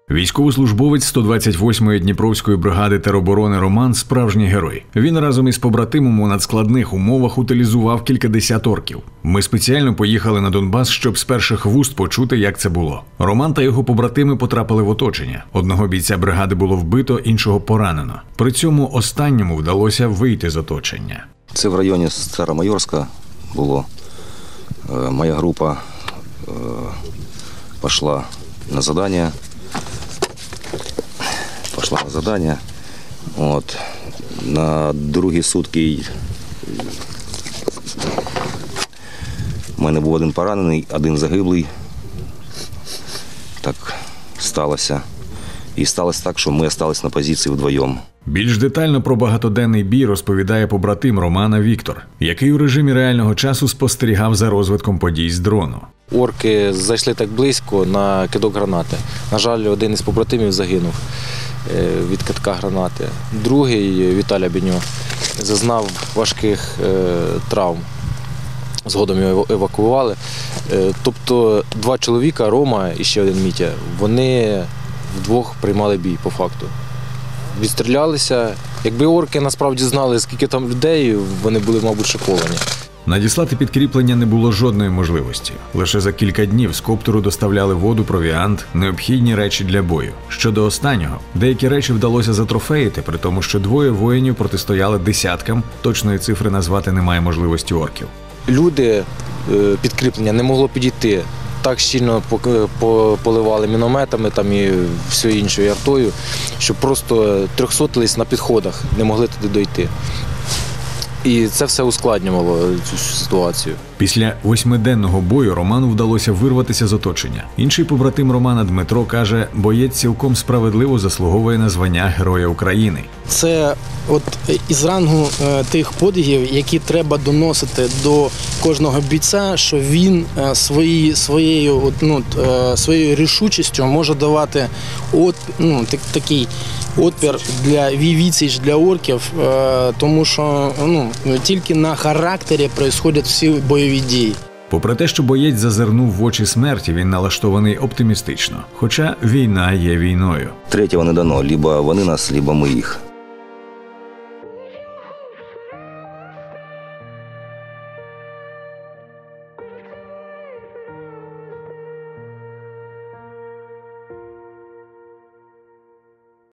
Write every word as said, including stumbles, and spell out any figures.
Військовослужбовець сто двадцять восьмої Дніпровської бригади тероборони Роман – справжній герой. Він разом із побратимом у надскладних умовах утилізував кількадесят орків. Ми спеціально поїхали на Донбас, щоб з перших вуст почути, як це було. Роман та його побратими потрапили в оточення. Одного бійця бригади було вбито, іншого поранено. При цьому останньому вдалося вийти з оточення. Це в районі Старомайорська було. Моя група пішла на завдання. Пішла на завдання. От. На другі сутки в мене був один поранений, один загиблий. Так сталося. І сталося так, що ми залишилися на позиції вдвоєм. Більш детально про багатоденний бій розповідає побратим Романа Віктор, який у режимі реального часу спостерігав за розвитком подій з дрону. Орки зайшли так близько на кидок гранати. На жаль, один із побратимів загинув від кидка гранати. Другий, Віталій Беньо, зазнав важких травм. Згодом його евакуювали. Тобто два чоловіка, Рома і ще один Мітя, вони вдвох приймали бій по факту. Відстрілялися. Якби орки насправді знали, скільки там людей, вони були, мабуть, шоковані. Надіслати підкріплення не було жодної можливості. Лише за кілька днів з коптеру доставляли воду, провіант, необхідні речі для бою. Щодо останнього, деякі речі вдалося затрофеїти, при тому, що двоє воїнів протистояли десяткам, точної цифри назвати немає можливості орків. Люди, підкріплення не могло підійти. Так щільно поливали мінометами там і всю іншою артою, що просто трьохсотились на підходах, не могли туди дойти. І це все ускладнювало цю ситуацію. Після восьмиденного бою Роману вдалося вирватися з оточення. Інший побратим Романа Дмитро каже, боєць цілком справедливо заслуговує на звання Героя України. Це от із рангу е, тих подвигів, які треба доносити до кожного бійця, що він е, свої, своєю, ну, е, своєю рішучістю може давати от, ну, так, такий отпір для відсіч для орків, е, тому що ну, тільки на характері відбуваються всі бойові дії. Попри те, що боєць зазирнув в очі смерті, він налаштований оптимістично. Хоча війна є війною. Третього не дано, либо вони нас, либо ми їх.